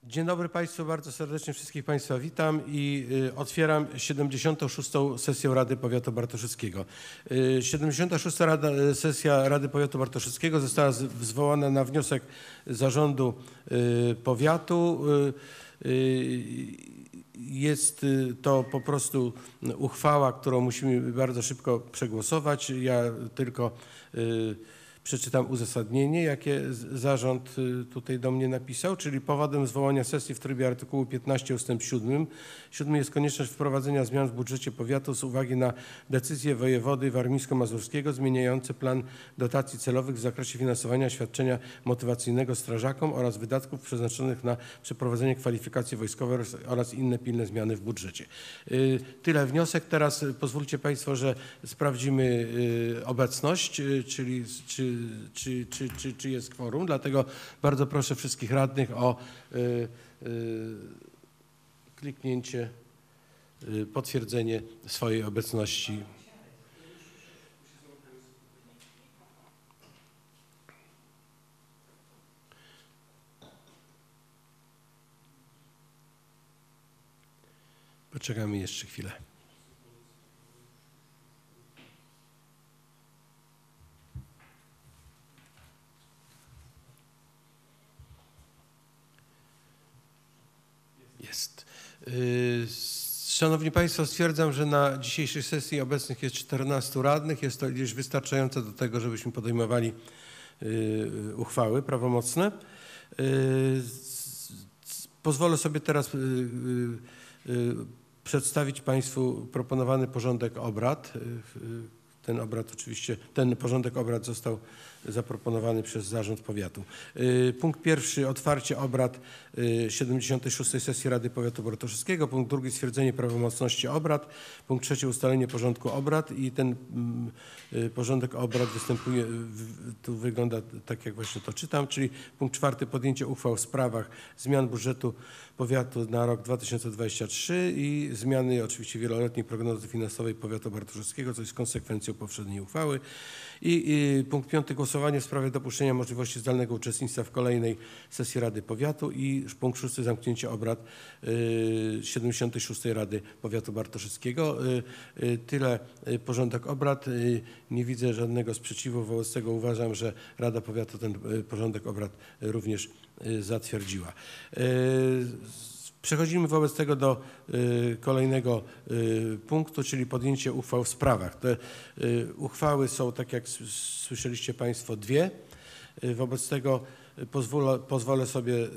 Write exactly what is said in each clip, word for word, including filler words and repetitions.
Dzień dobry Państwu, bardzo serdecznie wszystkich Państwa witam i y, otwieram siedemdziesiątą szóstą sesję Rady Powiatu Bartoszewskiego. Y, siedemdziesiąta szósta Rada, sesja Rady Powiatu Bartoszewskiego została z, zwołana na wniosek Zarządu y, Powiatu. Y, y, Jest to po prostu uchwała, którą musimy bardzo szybko przegłosować. Ja tylko y, przeczytam uzasadnienie, jakie zarząd tutaj do mnie napisał, czyli powodem zwołania sesji w trybie artykułu piętnastego ustęp siódmy. Siódmy jest konieczność wprowadzenia zmian w budżecie powiatu z uwagi na decyzję wojewody warmińsko-mazurskiego zmieniające plan dotacji celowych w zakresie finansowania świadczenia motywacyjnego strażakom oraz wydatków przeznaczonych na przeprowadzenie kwalifikacji wojskowej oraz inne pilne zmiany w budżecie. Tyle wniosek. Teraz pozwólcie Państwo, że sprawdzimy obecność, czyli czy Czy, czy, czy, czy jest kworum, dlatego bardzo proszę wszystkich radnych o y, y, kliknięcie, y, potwierdzenie swojej obecności. Poczekamy jeszcze chwilę. Jest. Szanowni Państwo, stwierdzam, że na dzisiejszej sesji obecnych jest czternastu radnych. Jest to ilość wystarczająca do tego, żebyśmy podejmowali uchwały prawomocne. Pozwolę sobie teraz przedstawić Państwu proponowany porządek obrad. Ten obrad oczywiście, ten porządek obrad został zaproponowany przez Zarząd Powiatu. Punkt pierwszy, otwarcie obrad siedemdziesiątej szóstej sesji Rady Powiatu Bartoszewskiego. Punkt drugi, stwierdzenie prawomocności obrad. Punkt trzeci, ustalenie porządku obrad i ten porządek obrad występuje, tu wygląda tak, jak właśnie to czytam, czyli punkt czwarty, podjęcie uchwał w sprawach zmian budżetu powiatu na rok dwa tysiące dwudziesty trzeci i zmiany oczywiście wieloletniej prognozy finansowej powiatu bartoszewskiego, co jest konsekwencją poprzedniej uchwały. I, i punkt piąty, głosowanie w sprawie dopuszczenia możliwości zdalnego uczestnictwa w kolejnej sesji Rady Powiatu i punkt szósty, zamknięcie obrad y, siedemdziesiątej szóstej Rady Powiatu Bartoszewskiego. Y, y, tyle y, porządek obrad. Y, nie widzę żadnego sprzeciwu, wobec tego uważam, że Rada Powiatu ten y, porządek obrad y, również y, zatwierdziła. Y, Przechodzimy wobec tego do y, kolejnego y, punktu, czyli podjęcie uchwał w sprawach. Te y, uchwały są, tak jak słyszeliście Państwo, dwie. Y, wobec tego pozwolę, pozwolę sobie y,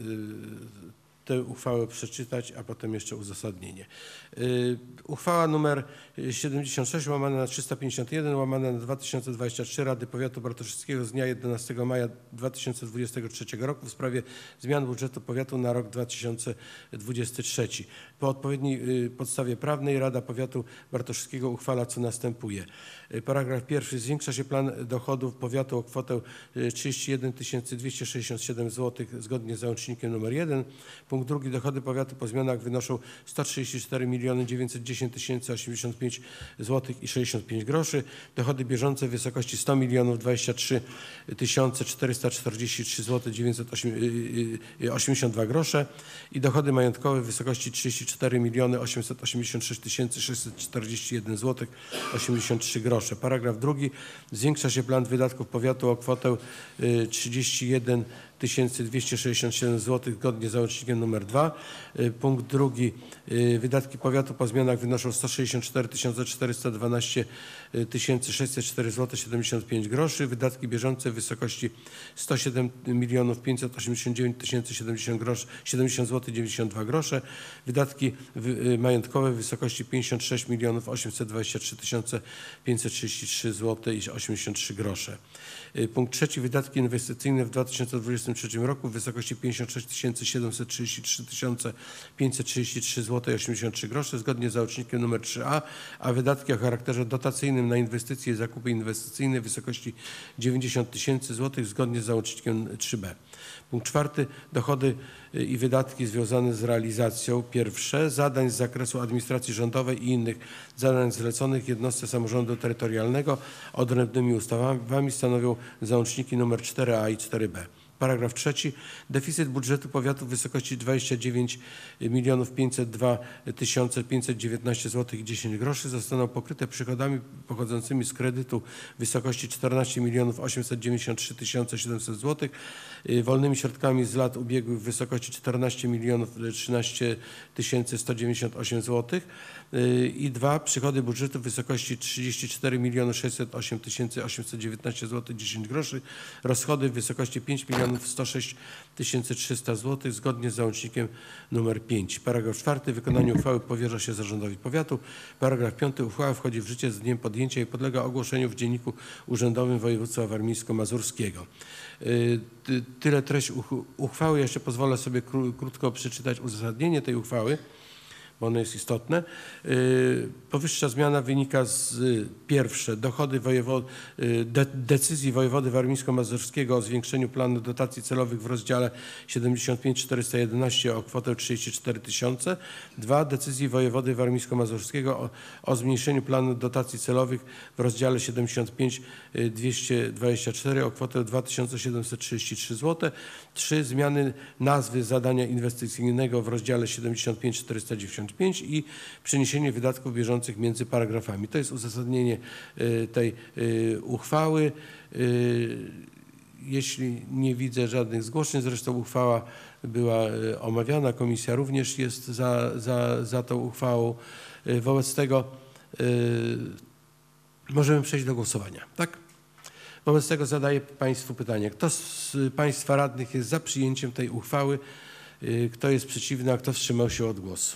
tę uchwałę przeczytać, a potem jeszcze uzasadnienie. Y, uchwała numer siedemdziesiąt sześć łamane na trzysta pięćdziesiąt jeden łamane na dwa tysiące dwudziesty trzeci Rady Powiatu Bartoszewskiego z dnia jedenastego maja dwa tysiące dwudziestego trzeciego roku w sprawie zmian budżetu powiatu na rok dwa tysiące dwudziesty trzeci. Po odpowiedniej y, podstawie prawnej Rada Powiatu Bartoszewskiego uchwala, co następuje. Y, paragraf pierwszy. Zwiększa się plan dochodów powiatu o kwotę trzydzieści jeden tysięcy dwieście sześćdziesiąt siedem złotych zgodnie z załącznikiem numer jeden. Punkt drugi. Dochody powiatu po zmianach wynoszą sto trzydzieści cztery miliony dziewięćset dziesięć tysięcy osiemdziesiąt pięć złotych i sześćdziesiąt pięć groszy. Dochody bieżące w wysokości sto milionów dwadzieścia trzy tysiące czterysta czterdzieści trzy złote dziewięćset osiemdziesiąt dwa grosze i dochody majątkowe w wysokości trzydzieści cztery miliony osiemset osiemdziesiąt sześć tysięcy sześćset czterdzieści jeden złotych osiemdziesiąt trzy grosze. Paragraf drugi. Zwiększa się plan wydatków powiatu o kwotę trzydzieści jeden tysięcy dwieście sześćdziesiąt siedem złotych zgodnie z załącznikiem numer dwa. Punkt drugi. Wydatki powiatu po zmianach wynoszą sto sześćdziesiąt cztery tysiące czterysta dwanaście tysięcy sześćset cztery złote siedemdziesiąt pięć groszy. Wydatki bieżące w wysokości sto siedem milionów pięćset osiemdziesiąt dziewięć tysięcy siedemdziesiąt złotych dziewięćdziesiąt dwa grosze. Wydatki majątkowe w wysokości pięćdziesiąt sześć milionów osiemset dwadzieścia trzy tysiące pięćset trzydzieści trzy złote i osiemdziesiąt trzy grosze. Punkt trzeci. Wydatki inwestycyjne w dwa tysiące dwudziestym trzecim roku w wysokości pięćdziesiąt sześć tysięcy siedemset trzydzieści trzy tysiące pięćset trzydzieści trzy złote i osiemdziesiąt trzy grosze zgodnie z załącznikiem numer trzy a, a wydatki o charakterze dotacyjnym na inwestycje i zakupy inwestycyjne w wysokości dziewięćdziesiąt tysięcy złotych zgodnie z załącznikiem trzy b. Punkt czwarty. Dochody i wydatki związane z realizacją pierwsze zadań z zakresu administracji rządowej i innych zadań zleconych jednostce samorządu terytorialnego odrębnymi ustawami stanowią załączniki nr cztery a i cztery b. Paragraf trzeci. Deficyt budżetu powiatu w wysokości dwadzieścia dziewięć milionów pięćset dwa tysiące pięćset dziewiętnaście złotych i dziesięć groszy zostaną pokryte przychodami pochodzącymi z kredytu w wysokości czternaście milionów osiemset dziewięćdziesiąt trzy tysiące siedemset złotych, wolnymi środkami z lat ubiegłych w wysokości czternaście milionów trzynaście tysięcy sto dziewięćdziesiąt osiem złotych i dwa przychody budżetu w wysokości trzydzieści cztery miliony sześćset osiem tysięcy osiemset dziewiętnaście złotych dziesięć groszy, rozchody w wysokości pięć milionów sto sześć tysięcy trzysta złotych zgodnie z załącznikiem numer pięć. Paragraf czwarty. Wykonanie uchwały powierza się zarządowi powiatu. Paragraf piąty. Uchwała wchodzi w życie z dniem podjęcia i podlega ogłoszeniu w Dzienniku Urzędowym Województwa Warmińsko-Mazurskiego. Tyle treść uchwały. Ja jeszcze pozwolę sobie krótko przeczytać uzasadnienie tej uchwały, bo ono jest istotne. Powyższa zmiana wynika z pierwsze dochody wojewo, de, decyzji wojewody warmińsko-mazurskiego o zwiększeniu planu dotacji celowych w rozdziale siedemdziesiąt pięć czterysta jedenaście o kwotę trzydzieści cztery tysiące. Dwa decyzji wojewody warmińsko-mazurskiego o, o zmniejszeniu planu dotacji celowych w rozdziale siedemdziesiąt pięć dwieście dwadzieścia cztery o kwotę dwa tysiące siedemset trzydzieści trzy złote. Trzy zmiany nazwy zadania inwestycyjnego w rozdziale siedemdziesiąt pięć czterysta dziewięćdziesiąt pięć i przeniesienie wydatków bieżących między paragrafami. To jest uzasadnienie tej uchwały. Jeśli nie widzę żadnych zgłoszeń, zresztą uchwała była omawiana, komisja również jest za, za, za tą uchwałą. Wobec tego możemy przejść do głosowania, tak? Wobec tego zadaję Państwu pytanie. Kto z Państwa radnych jest za przyjęciem tej uchwały? Kto jest przeciwny, a kto wstrzymał się od głosu?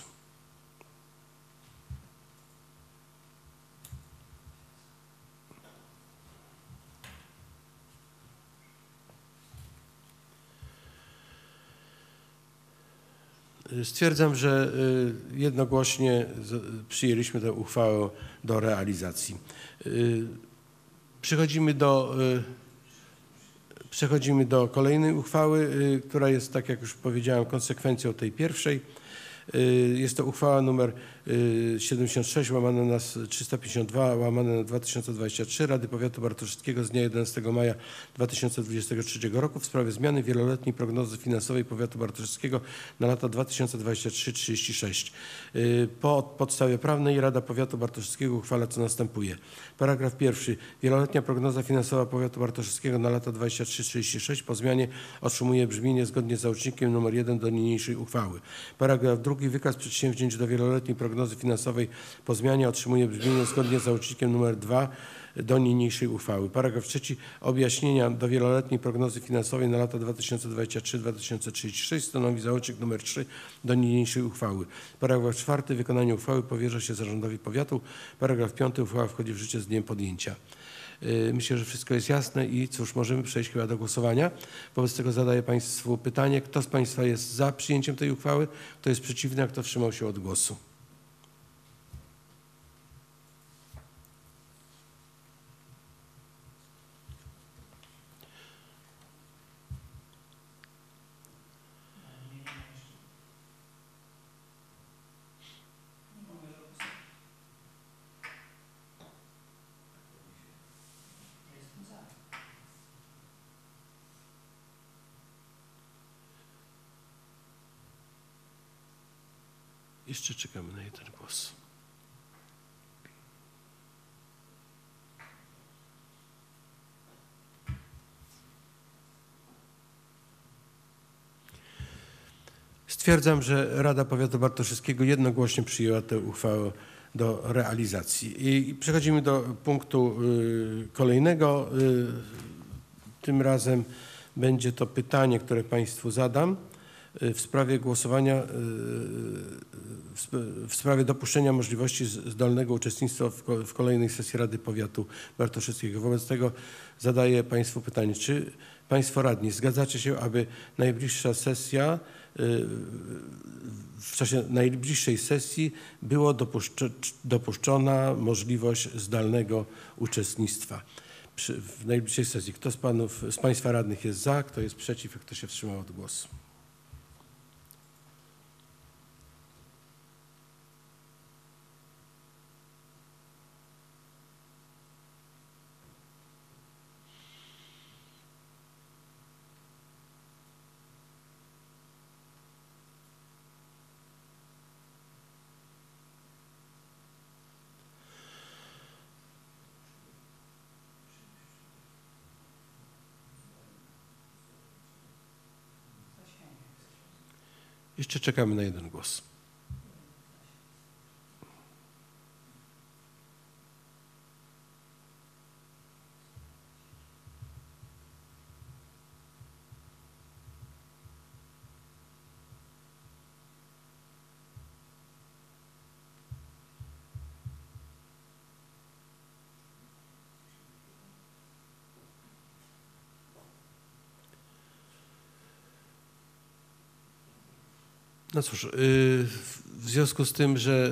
Stwierdzam, że jednogłośnie przyjęliśmy tę uchwałę do realizacji. Przechodzimy do, przechodzimy do kolejnej uchwały, która jest, tak jak już powiedziałem, konsekwencją tej pierwszej. Jest to uchwała numer siedemdziesiąt sześć łamane na trzysta pięćdziesiąt dwa łamane na dwa tysiące dwadzieścia trzy Rady Powiatu Bartoszyckiego z dnia jedenastego maja dwa tysiące dwudziestego trzeciego roku w sprawie zmiany wieloletniej prognozy finansowej Powiatu Bartoszyckiego na lata dwa tysiące dwudziesty trzeci do trzydziestego szóstego. Po podstawie prawnej Rada Powiatu Bartoszyckiego uchwala co następuje. Paragraf pierwszy. Wieloletnia prognoza finansowa Powiatu Bartoszyckiego na lata dwudziesty trzeci do trzydziestego szóstego po zmianie otrzymuje brzmienie zgodnie z załącznikiem numer jeden do niniejszej uchwały. Paragraf drugi. Wykaz przedsięwzięć do wieloletniej prognozy finansowej po zmianie otrzymuje brzmienie zgodnie z załącznikiem numer dwa do niniejszej uchwały. Paragraf trzeci. Objaśnienia do wieloletniej prognozy finansowej na lata dwa tysiące dwudziesty trzeci do dwa tysiące trzydziestego szóstego stanowi załącznik numer trzy do niniejszej uchwały. Paragraf czwarty. Wykonanie uchwały powierza się zarządowi powiatu. Paragraf piąty. Uchwała wchodzi w życie z dniem podjęcia. Myślę, że wszystko jest jasne i cóż, możemy przejść chyba do głosowania. Wobec tego zadaję Państwu pytanie, kto z Państwa jest za przyjęciem tej uchwały, kto jest przeciwny, a kto wstrzymał się od głosu. Jeszcze czekamy na jeden głos. Stwierdzam, że Rada Powiatu Bartoszyckiego jednogłośnie przyjęła tę uchwałę do realizacji. I przechodzimy do punktu y, kolejnego. Y, tym razem będzie to pytanie, które Państwu zadam w sprawie głosowania, w sprawie dopuszczenia możliwości zdalnego uczestnictwa w kolejnej sesji Rady Powiatu Bartoszyckiego. Wobec tego zadaję Państwu pytanie, czy Państwo radni zgadzacie się, aby najbliższa sesja, w czasie najbliższej sesji było dopuszczona możliwość zdalnego uczestnictwa przy, w najbliższej sesji. Kto z Panów, z Państwa radnych jest za, kto jest przeciw, a kto się wstrzymał od głosu? Jeszcze czekamy na jeden głos. No cóż, w związku z tym, że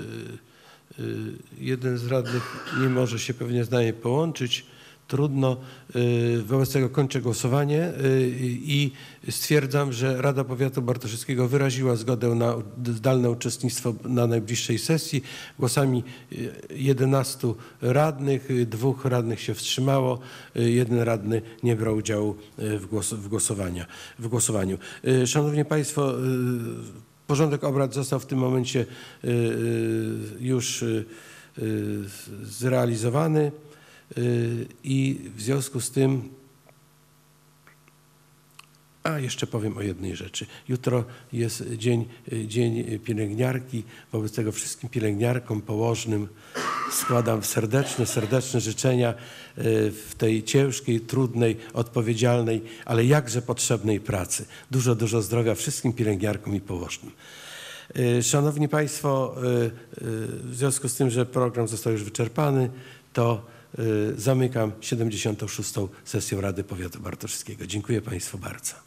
jeden z radnych nie może się pewnie z nami połączyć, trudno, wobec tego kończę głosowanie i stwierdzam, że Rada Powiatu Bartoszewskiego wyraziła zgodę na zdalne uczestnictwo na najbliższej sesji. Głosami jedenastu radnych, dwóch radnych się wstrzymało, jeden radny nie brał udziału w, głos, w, głosowania, w głosowaniu. Szanowni Państwo, porządek obrad został w tym momencie już zrealizowany. I w związku z tym, a jeszcze powiem o jednej rzeczy. Jutro jest dzień, dzień pielęgniarki. Wobec tego wszystkim pielęgniarkom, położnym składam serdeczne, serdeczne życzenia w tej ciężkiej, trudnej, odpowiedzialnej, ale jakże potrzebnej pracy. Dużo, dużo zdrowia wszystkim pielęgniarkom i położnym. Szanowni Państwo, w związku z tym, że program został już wyczerpany, to zamykam siedemdziesiątą szóstą sesję Rady Powiatu Bartoszewskiego. Dziękuję Państwu bardzo.